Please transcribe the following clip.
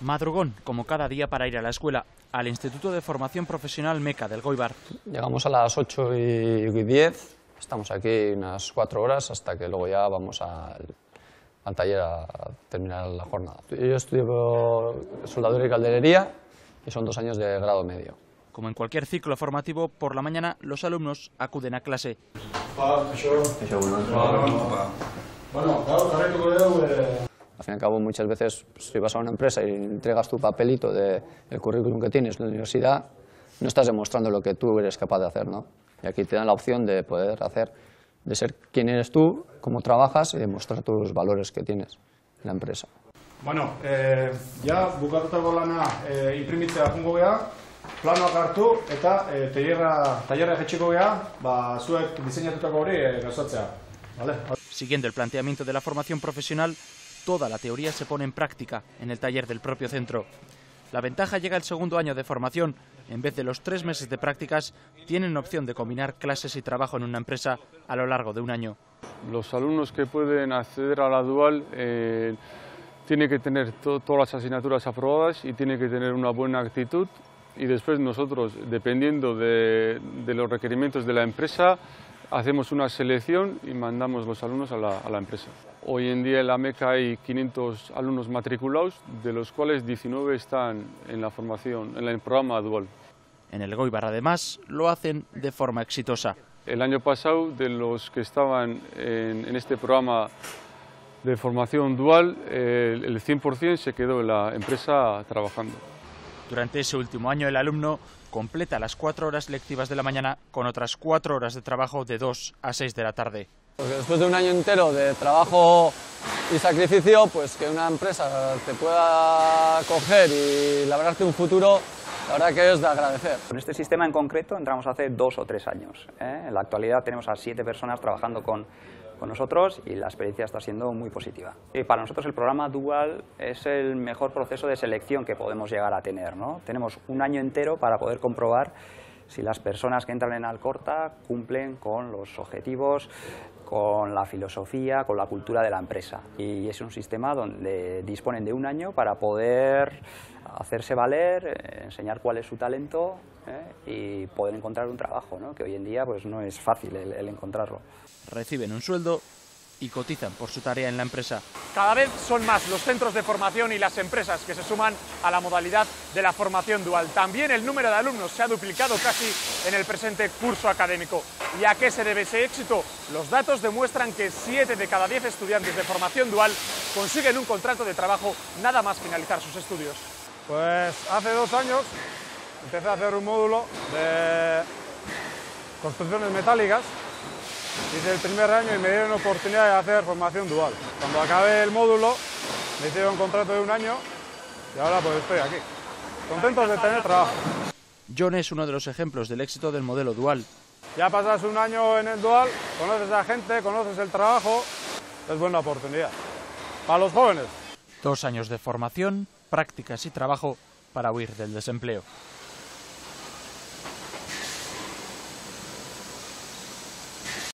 Madrugón, como cada día, para ir a la escuela, al Instituto de Formación Profesional MECA del Goibar. Llegamos a las 8:10, estamos aquí unas 4 horas hasta que luego ya vamos al taller a terminar la jornada. Yo estudio soldadura y calderería y son 2 años de grado medio. Como en cualquier ciclo formativo, por la mañana los alumnos acuden a clase. Al fin y al cabo, muchas veces, si vas a una empresa y entregas tu papelito del currículum que tienes en la universidad, no estás demostrando lo que tú eres capaz de hacer, ¿no? Y aquí te dan la opción de poder hacer, de ser quién eres tú, cómo trabajas y demostrar tus valores que tienes en la empresa. Bueno, ja bukatutako lana inprimitzea jungo geha, planoak hartu eta tailerra jetxiko geha, zuek diseinatutako hori gauzatzea. ¿Vale? Siguiendo el planteamiento de la formación profesional, toda la teoría se pone en práctica en el taller del propio centro. La ventaja llega al segundo año de formación. En vez de los 3 meses de prácticas, tienen opción de combinar clases y trabajo en una empresa a lo largo de un año. Los alumnos que pueden acceder a la dual tienen que tener todas las asignaturas aprobadas y tienen que tener una buena actitud. Y después nosotros, dependiendo de los requerimientos de la empresa, hacemos una selección y mandamos los alumnos a la empresa. Hoy en día en la MECA hay 500 alumnos matriculados, de los cuales 19 están en la formación, en el programa dual. En el Goibar, además, lo hacen de forma exitosa. El año pasado, de los que estaban en este programa de formación dual, el 100% se quedó en la empresa trabajando. Durante ese último año, el alumno completa las 4 horas lectivas de la mañana con otras 4 horas de trabajo de 2 a 6 de la tarde. Porque después de un año entero de trabajo y sacrificio, pues que una empresa te pueda coger y labrarte un futuro, la verdad que es de agradecer. Con este sistema en concreto entramos hace 2 o 3 años. En la actualidad tenemos a 7 personas trabajando con nosotros y la experiencia está siendo muy positiva. Y para nosotros el programa Dual es el mejor proceso de selección que podemos llegar a tener, ¿no? Tenemos un año entero para poder comprobar si las personas que entran en Alcorta cumplen con los objetivos, con la filosofía, con la cultura de la empresa. Y es un sistema donde disponen de un año para poder hacerse valer, enseñar cuál es su talento y poder encontrar un trabajo, ¿no? Que hoy en día pues, no es fácil el encontrarlo. Reciben un sueldo y cotizan por su tarea en la empresa. Cada vez son más los centros de formación y las empresas que se suman a la modalidad de la formación dual. También el número de alumnos se ha duplicado casi en el presente curso académico. ¿Y a qué se debe ese éxito? Los datos demuestran que 7 de cada 10 estudiantes de formación dual consiguen un contrato de trabajo nada más finalizar sus estudios. Pues hace 2 años empecé a hacer un módulo de construcciones metálicas. Hice el primer año y me dieron la oportunidad de hacer formación dual. Cuando acabé el módulo me hicieron un contrato de un año y ahora pues estoy aquí, contentos de tener trabajo. John es uno de los ejemplos del éxito del modelo dual. Ya pasas un año en el dual, conoces a gente, conoces el trabajo, es buena oportunidad. Para los jóvenes. 2 años de formación, prácticas y trabajo para huir del desempleo.